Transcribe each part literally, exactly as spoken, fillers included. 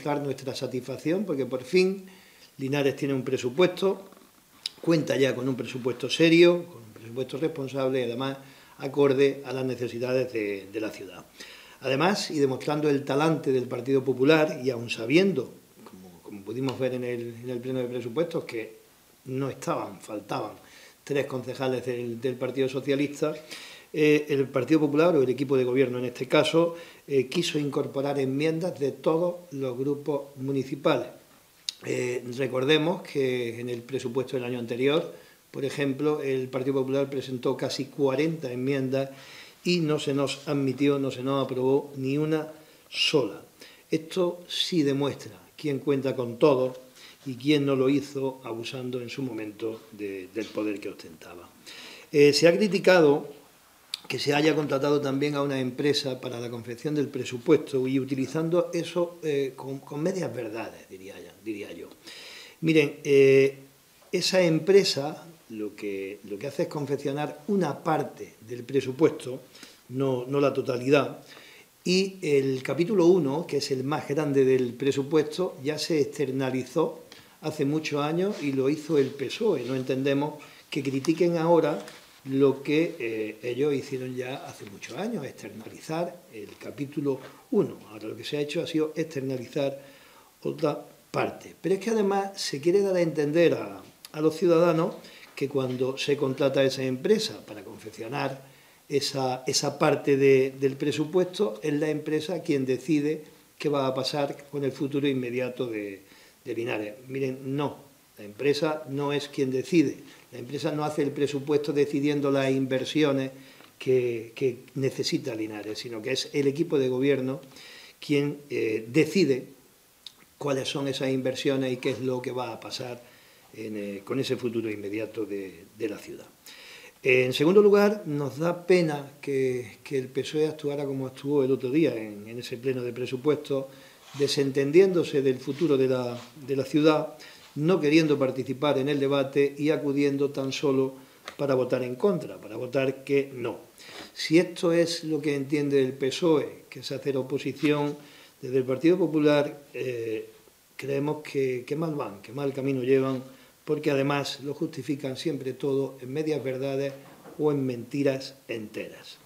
reflejar nuestra satisfacción porque por fin Linares tiene un presupuesto, cuenta ya con un presupuesto serio, con un presupuesto responsable y además acorde a las necesidades de, de la ciudad. Además, y demostrando el talante del Partido Popular, y aun sabiendo, como, como pudimos ver en el, en el pleno de presupuestos, que no estaban, faltaban tres concejales del, del Partido Socialista, eh, el Partido Popular, o el equipo de gobierno en este caso, eh, quiso incorporar enmiendas de todos los grupos municipales. Eh, recordemos que en el presupuesto del año anterior, por ejemplo, el Partido Popular presentó casi cuarenta enmiendas y no se nos admitió, no se nos aprobó ni una sola. Esto sí demuestra quién cuenta con todo y quién no lo hizo abusando en su momento de, del poder que ostentaba. Eh, se ha criticado que se haya contratado también a una empresa para la confección del presupuesto y utilizando eso eh, con, con medias verdades, diría, diría yo. Miren, eh, esa empresa lo que, lo que hace es confeccionar una parte del presupuesto, no, no la totalidad, y el capítulo uno, que es el más grande del presupuesto, ya se externalizó hace muchos años y lo hizo el P S O E. No entendemos que critiquen ahora lo que eh, ellos hicieron ya hace muchos años, externalizar el capítulo uno. Ahora lo que se ha hecho ha sido externalizar otra parte. Pero es que además se quiere dar a entender a, a los ciudadanos que cuando se contrata a esa empresa para confeccionar esa, esa parte de, del presupuesto, es la empresa quien decide qué va a pasar con el futuro inmediato de, de Linares. Miren, no, la empresa no es quien decide. La empresa no hace el presupuesto decidiendo las inversiones que, que necesita Linares, sino que es el equipo de gobierno quien eh, decide cuáles son esas inversiones y qué es lo que va a pasar en, eh, con ese futuro inmediato de, de la ciudad. Eh, en segundo lugar, nos da pena que, que el P S O E actuara como actuó el otro día en, en ese pleno de presupuestos, desentendiéndose del futuro de la, de la ciudad, no queriendo participar en el debate y acudiendo tan solo para votar en contra, para votar que no. Si esto es lo que entiende el P S O E, que es hacer oposición, desde el Partido Popular eh, creemos que, que mal van, que mal camino llevan, porque además lo justifican siempre todo en medias verdades o en mentiras enteras.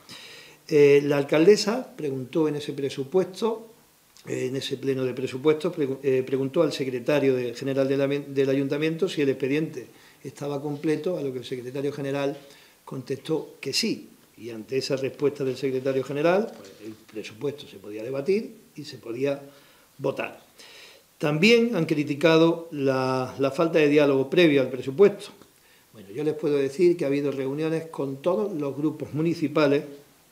Eh, la alcaldesa preguntó en ese presupuesto, en ese pleno de presupuestos, eh, preguntó al secretario de, general de la, del ayuntamiento si el expediente estaba completo, a lo que el secretario general contestó que sí. Y ante esa respuesta del secretario general, pues el presupuesto se podía debatir y se podía votar. También han criticado la, la falta de diálogo previo al presupuesto. Bueno, yo les puedo decir que ha habido reuniones con todos los grupos municipales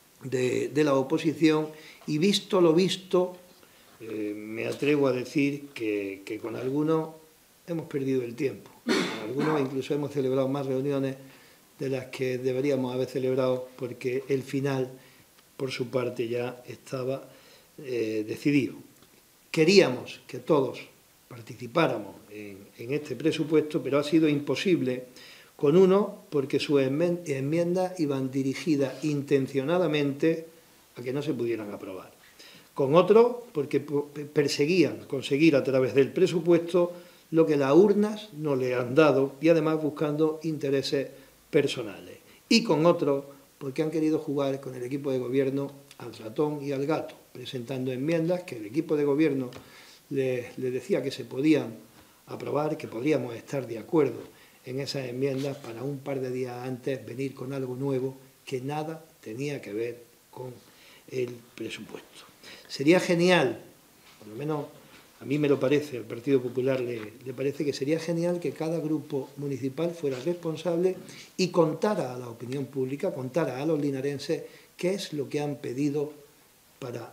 de, de la oposición y visto lo visto, Eh, me atrevo a decir que, que con algunos hemos perdido el tiempo. Con algunos incluso hemos celebrado más reuniones de las que deberíamos haber celebrado porque el final, por su parte, ya estaba eh, decidido. Queríamos que todos participáramos en, en este presupuesto, pero ha sido imposible con uno porque sus enmiendas iban dirigidas intencionadamente a que no se pudieran aprobar. Con otros, porque perseguían conseguir a través del presupuesto lo que las urnas no le han dado y además buscando intereses personales. Y con otros, porque han querido jugar con el equipo de gobierno al ratón y al gato, presentando enmiendas que el equipo de gobierno le, le decía que se podían aprobar, que podríamos estar de acuerdo en esas enmiendas para un par de días antes venir con algo nuevo que nada tenía que ver con el presupuesto. Sería genial, por lo menos a mí me lo parece, al Partido Popular le, le parece que sería genial que cada grupo municipal fuera responsable y contara a la opinión pública, contara a los linarenses qué es lo que han pedido para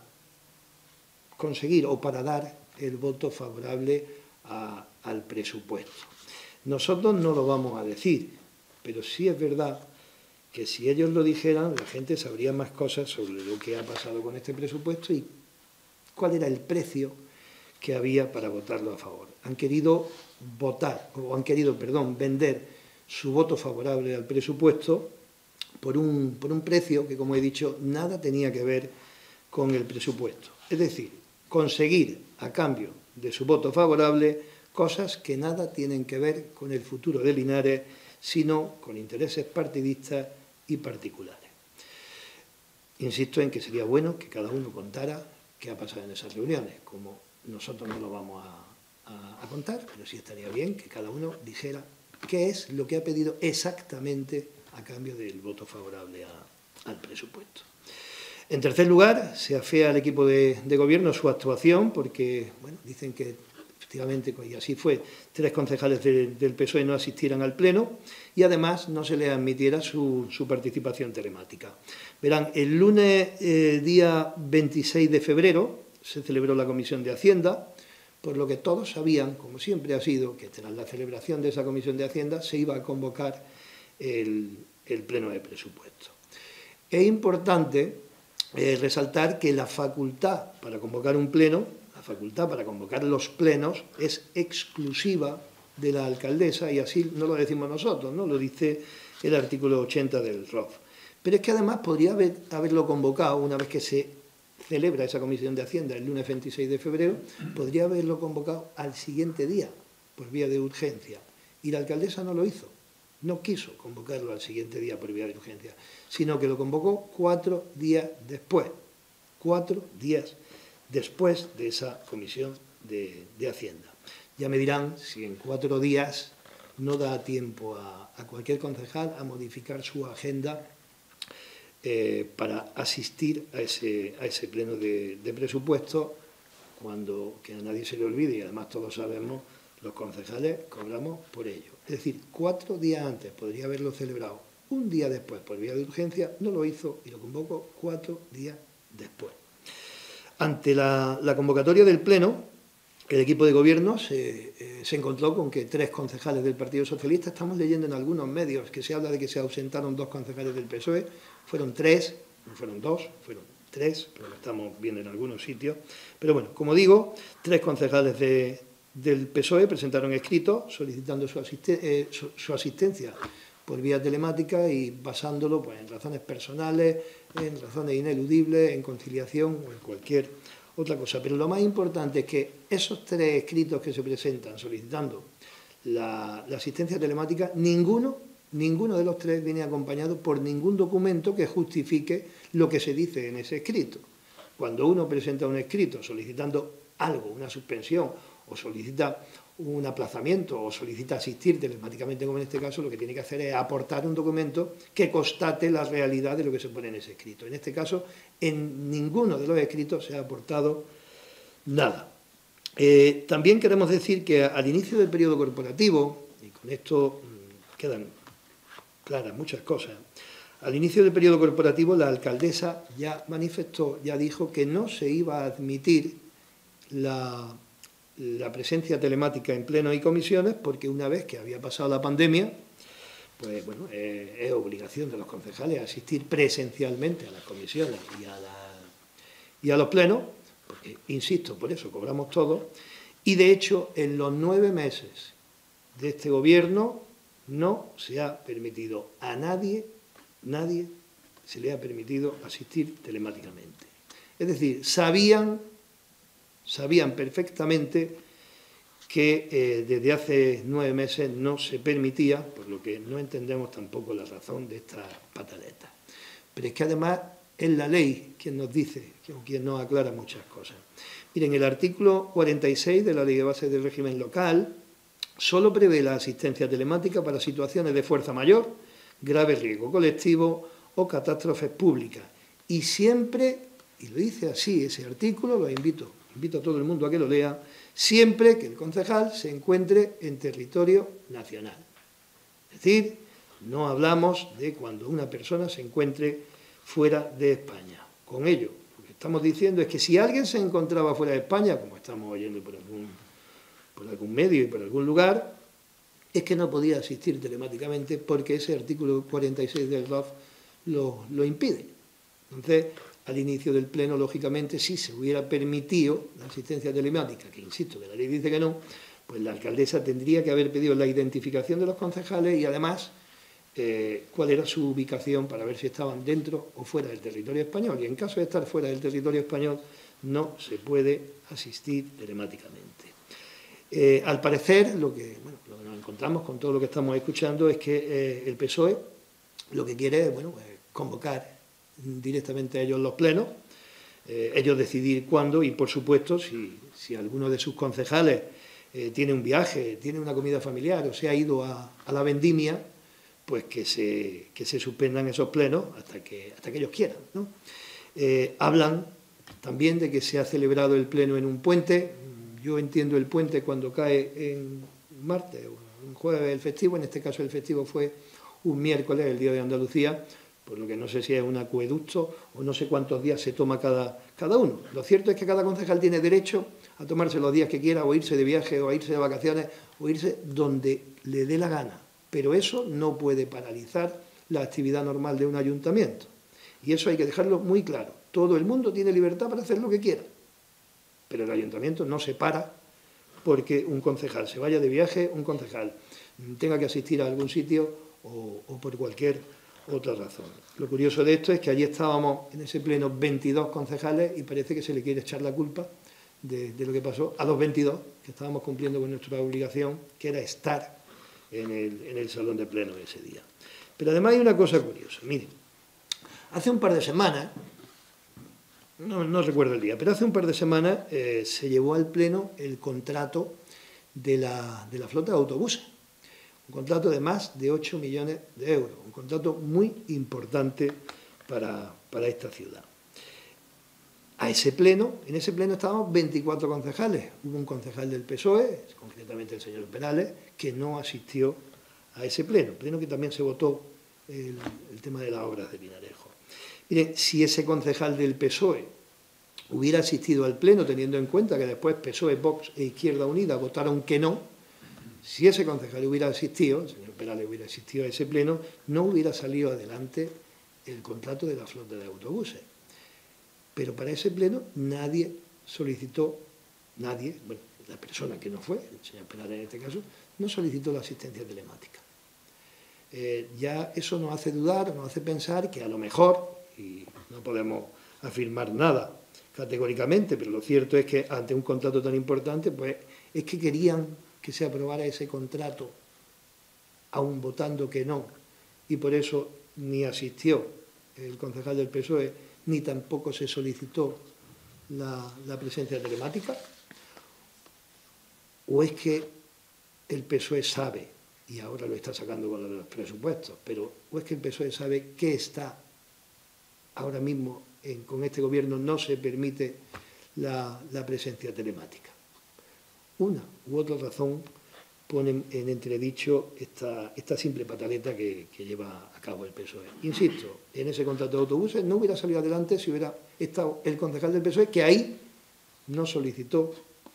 conseguir o para dar el voto favorable a, al presupuesto. Nosotros no lo vamos a decir, pero sí es verdad que si ellos lo dijeran, la gente sabría más cosas sobre lo que ha pasado con este presupuesto y cuál era el precio que había para votarlo a favor. Han querido votar, o han querido, perdón, vender su voto favorable al presupuesto por un, por un precio que, como he dicho, nada tenía que ver con el presupuesto. Es decir, conseguir a cambio de su voto favorable cosas que nada tienen que ver con el futuro de Linares, sino con intereses partidistas y particulares. Insisto en que sería bueno que cada uno contara qué ha pasado en esas reuniones, como nosotros no lo vamos a, a, a contar, pero sí estaría bien que cada uno dijera qué es lo que ha pedido exactamente a cambio del voto favorable a, al presupuesto. En tercer lugar, se afea al equipo de, de gobierno su actuación, porque bueno, dicen que efectivamente, y así fue, tres concejales de, del P S O E no asistieran al Pleno y además no se les admitiera su, su participación telemática. Verán, el lunes eh, día veintiséis de febrero se celebró la Comisión de Hacienda, por lo que todos sabían, como siempre ha sido, que tras la celebración de esa Comisión de Hacienda se iba a convocar el, el Pleno de Presupuesto. Es importante eh, resaltar que la facultad para convocar un Pleno, la facultad para convocar los plenos, es exclusiva de la alcaldesa, y así no lo decimos nosotros, ¿no? Lo dice el artículo ochenta del R O F. Pero es que además podría haber, haberlo convocado, una vez que se celebra esa Comisión de Hacienda el lunes veintiséis de febrero, podría haberlo convocado al siguiente día, por vía de urgencia. Y la alcaldesa no lo hizo, no quiso convocarlo al siguiente día por vía de urgencia, sino que lo convocó cuatro días después, cuatro días después de esa Comisión de, de Hacienda. Ya me dirán si en cuatro días no da tiempo a, a cualquier concejal a modificar su agenda Eh, para asistir a ese, a ese pleno de, de presupuesto, cuando, que a nadie se le olvide, y además todos sabemos, los concejales cobramos por ello. Es decir, cuatro días antes podría haberlo celebrado, un día después por vía de urgencia, no lo hizo y lo convocó cuatro días después. Ante la, la convocatoria del pleno, el equipo de gobierno se, eh, se encontró con que tres concejales del Partido Socialista, estamos leyendo en algunos medios que se habla de que se ausentaron dos concejales del P S O E, fueron tres, no fueron dos, fueron tres, pero lo estamos viendo en algunos sitios. Pero bueno, como digo, tres concejales de, del P S O E presentaron escritos solicitando su, asisten eh, su, su asistencia por vía telemática y basándolo pues, en razones personales, en razones ineludibles, en conciliación o en cualquier otra cosa. Pero lo más importante es que esos tres escritos que se presentan solicitando la, la asistencia telemática, ninguno, ninguno de los tres viene acompañado por ningún documento que justifique lo que se dice en ese escrito. Cuando uno presenta un escrito solicitando algo, una suspensión, o solicita un aplazamiento, o solicita asistir telemáticamente, como en este caso, lo que tiene que hacer es aportar un documento que constate la realidad de lo que se pone en ese escrito. En este caso, en ninguno de los escritos se ha aportado nada. Eh, también queremos decir que al inicio del periodo corporativo, y con esto mmm, quedan claras muchas cosas, al inicio del periodo corporativo la alcaldesa ya manifestó, ya dijo que no se iba a admitir la, la presencia telemática en pleno y comisiones, porque una vez que había pasado la pandemia, pues bueno, eh, es obligación de los concejales asistir presencialmente a las comisiones y a, la, y a los plenos, porque, insisto, por eso cobramos todos, y de hecho en los nueve meses de este gobierno no se ha permitido a nadie, nadie se le ha permitido asistir telemáticamente. Es decir, sabían, sabían perfectamente que eh, desde hace nueve meses no se permitía, por lo que no entendemos tampoco la razón de esta pataleta. Pero es que además es la ley quien nos dice, quien nos aclara muchas cosas. Miren, el artículo cuarenta y seis de la Ley de Bases del Régimen Local solo prevé la asistencia telemática para situaciones de fuerza mayor, grave riesgo colectivo o catástrofes públicas. Y siempre, y lo dice así ese artículo, lo invito, invito a todo el mundo a que lo lea, siempre que el concejal se encuentre en territorio nacional. Es decir, no hablamos de cuando una persona se encuentre fuera de España. Con ello, lo que estamos diciendo es que si alguien se encontraba fuera de España, como estamos oyendo por algún, por algún medio y por algún lugar, es que no podía asistir telemáticamente porque ese artículo cuarenta y seis del R O F lo, lo impide. Entonces, al inicio del pleno, lógicamente, si se hubiera permitido la asistencia telemática, que insisto, que la ley dice que no, pues la alcaldesa tendría que haber pedido la identificación de los concejales y además eh, cuál era su ubicación para ver si estaban dentro o fuera del territorio español. Y en caso de estar fuera del territorio español, no se puede asistir telemáticamente. Eh, al parecer, lo que, bueno, lo que nos encontramos con todo lo que estamos escuchando es que eh, el P S O E lo que quiere es bueno, eh, convocar directamente a ellos los plenos, eh, ellos decidir cuándo y, por supuesto, si, si alguno de sus concejales eh, tiene un viaje, tiene una comida familiar o se ha ido a, a la vendimia, pues que se, que se suspendan esos plenos hasta que, hasta que ellos quieran, ¿no? Eh, hablan también de que se ha celebrado el pleno en un puente. Yo entiendo el puente cuando cae en martes o en jueves el festivo, en este caso el festivo fue un miércoles, el Día de Andalucía, por lo que no sé si es un acueducto o no sé cuántos días se toma cada, cada uno. Lo cierto es que cada concejal tiene derecho a tomarse los días que quiera, o irse de viaje, o a irse de vacaciones, o irse donde le dé la gana. Pero eso no puede paralizar la actividad normal de un ayuntamiento. Y eso hay que dejarlo muy claro. Todo el mundo tiene libertad para hacer lo que quiera. Pero el ayuntamiento no se para porque un concejal se vaya de viaje, un concejal tenga que asistir a algún sitio o, o por cualquier otra razón. Lo curioso de esto es que allí estábamos en ese pleno veintidós concejales y parece que se le quiere echar la culpa de, de lo que pasó a los veintidós, que estábamos cumpliendo con nuestra obligación, que era estar en el, en el salón de pleno ese día. Pero además hay una cosa curiosa. Miren, hace un par de semanas, no, no recuerdo el día, pero hace un par de semanas eh, se llevó al pleno el contrato de la, de la flota de autobuses. Un contrato de más de ocho millones de euros, un contrato muy importante para, para esta ciudad. A ese pleno, en ese pleno estábamos veinticuatro concejales. Hubo un concejal del P S O E, concretamente el señor Perales, que no asistió a ese pleno, pleno que también se votó el, el tema de las obras de Pinarejo. Miren, si ese concejal del P S O E hubiera asistido al pleno, teniendo en cuenta que después P S O E, Vox e Izquierda Unida votaron que no, si ese concejal hubiera asistido, el señor Perales hubiera asistido a ese pleno, no hubiera salido adelante el contrato de la flota de autobuses. Pero para ese pleno nadie solicitó, nadie, bueno, la persona que no fue, el señor Perales en este caso, no solicitó la asistencia telemática. Eh, ya eso nos hace dudar, nos hace pensar que a lo mejor, y no podemos afirmar nada categóricamente, pero lo cierto es que ante un contrato tan importante, pues es que querían que se aprobara ese contrato, aún votando que no, y por eso ni asistió el concejal del P S O E, ni tampoco se solicitó la, la presencia telemática. ¿O es que el P S O E sabe, y ahora lo está sacando con lo de los presupuestos, pero o es que el P S O E sabe que está ahora mismo en, con este gobierno no se permite la, la presencia telemática? Una u otra razón ponen en entredicho esta, esta simple pataleta que, que lleva a cabo el P S O E. Insisto, en ese contrato de autobuses no hubiera salido adelante si hubiera estado el concejal del P S O E, que ahí no solicitó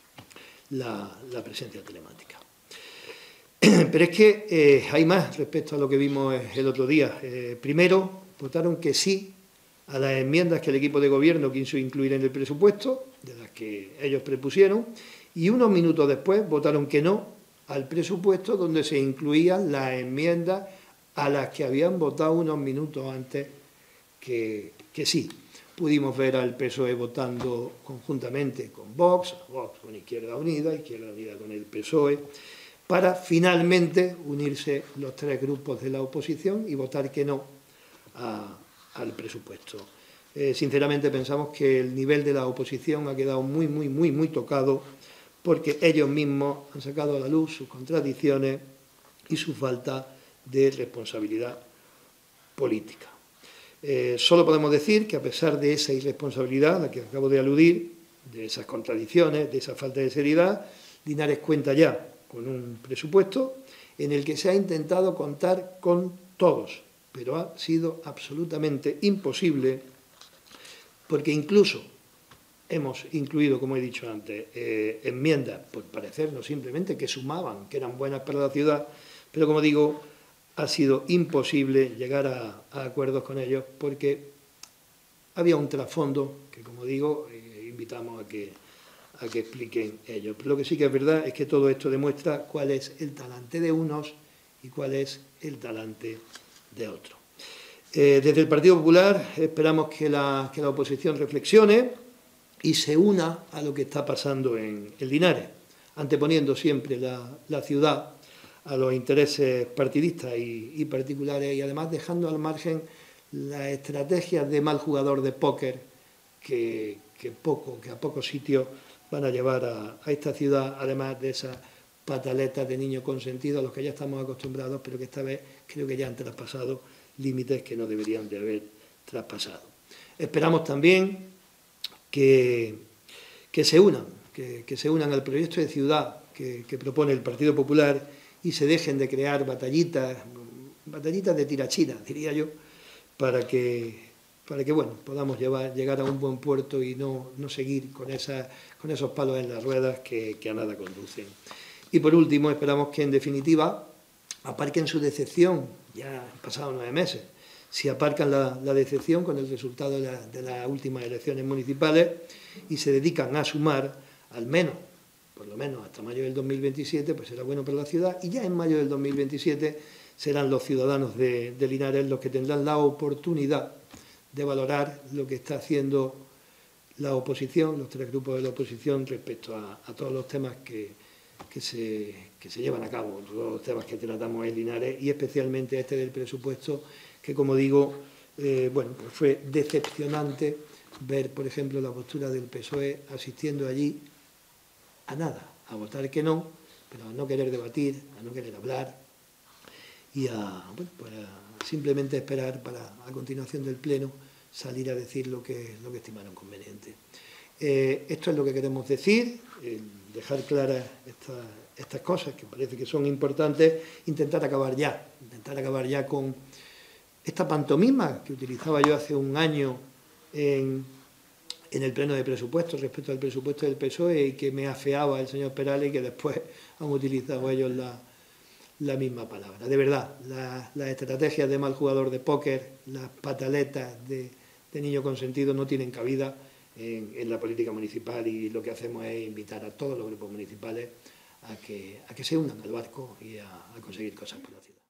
la, la presencia telemática. Pero es que eh, hay más respecto a lo que vimos el otro día. Eh, primero, votaron que sí a las enmiendas que el equipo de gobierno quiso incluir en el presupuesto, de las que ellos prepusieron, y unos minutos después votaron que no al presupuesto donde se incluían las enmiendas a las que habían votado unos minutos antes que, que sí. Pudimos ver al P S O E votando conjuntamente con Vox, Vox con Izquierda Unida, Izquierda Unida con el P S O E, para finalmente unirse los tres grupos de la oposición y votar que no a, al presupuesto. Eh, sinceramente pensamos que el nivel de la oposición ha quedado muy, muy, muy, muy tocado, porque ellos mismos han sacado a la luz sus contradicciones y su falta de responsabilidad política. Eh, solo podemos decir que a pesar de esa irresponsabilidad a la que acabo de aludir, de esas contradicciones, de esa falta de seriedad, Linares cuenta ya con un presupuesto en el que se ha intentado contar con todos, pero ha sido absolutamente imposible, porque incluso hemos incluido, como he dicho antes, eh, enmiendas, por parecernos simplemente que sumaban, que eran buenas para la ciudad, pero como digo, ha sido imposible llegar a, a acuerdos con ellos porque había un trasfondo que, como digo, eh, invitamos a que, a que expliquen ellos. Pero lo que sí que es verdad es que todo esto demuestra cuál es el talante de unos y cuál es el talante de otro. Eh, desde el Partido Popular esperamos que la, que la oposición reflexione y se una a lo que está pasando en, en Linares, anteponiendo siempre la, la ciudad a los intereses partidistas y, y particulares, y además dejando al margen las estrategias de mal jugador de póker que, que, poco, que a pocos sitios van a llevar a, a esta ciudad, además de esas pataletas de niño consentido a los que ya estamos acostumbrados, pero que esta vez creo que ya han traspasado límites que no deberían de haber traspasado. Esperamos también que, que se unan, que, que se unan al proyecto de ciudad que, que propone el Partido Popular y se dejen de crear batallitas, batallitas de tirachina, diría yo, para que, para que bueno, podamos llevar, llegar a un buen puerto y no, no seguir con, esa, con esos palos en las ruedas que, que a nada conducen. Y por último, esperamos que en definitiva aparquen su decepción, ya han pasado nueve meses, si aparcan la, la decepción con el resultado de, la, de las últimas elecciones municipales y se dedican a sumar, al menos, por lo menos hasta mayo del dos mil veintisiete, pues será bueno para la ciudad, y ya en mayo del dos mil veintisiete serán los ciudadanos de, de Linares los que tendrán la oportunidad de valorar lo que está haciendo la oposición, los tres grupos de la oposición, respecto a, a todos los temas que, que, se, que se llevan a cabo, todos los temas que tratamos en Linares, y especialmente este del presupuesto, que como digo, eh, bueno, pues fue decepcionante ver, por ejemplo, la postura del P S O E asistiendo allí a nada, a votar que no, pero a no querer debatir, a no querer hablar y a, bueno, pues a simplemente esperar para, a continuación del Pleno, salir a decir lo que, lo que estimaron conveniente. Eh, esto es lo que queremos decir, eh, dejar claras esta, estas cosas que parece que son importantes, intentar acabar ya, intentar acabar ya con esta pantomima que utilizaba yo hace un año en, en el pleno de presupuestos respecto al presupuesto del P S O E y que me afeaba el señor Perales y que después han utilizado ellos la, la misma palabra. De verdad, las la estrategias de mal jugador de póker, las pataletas de, de niño consentido no tienen cabida en, en la política municipal, y lo que hacemos es invitar a todos los grupos municipales a que, a que se unan al barco y a, a conseguir cosas por la ciudad.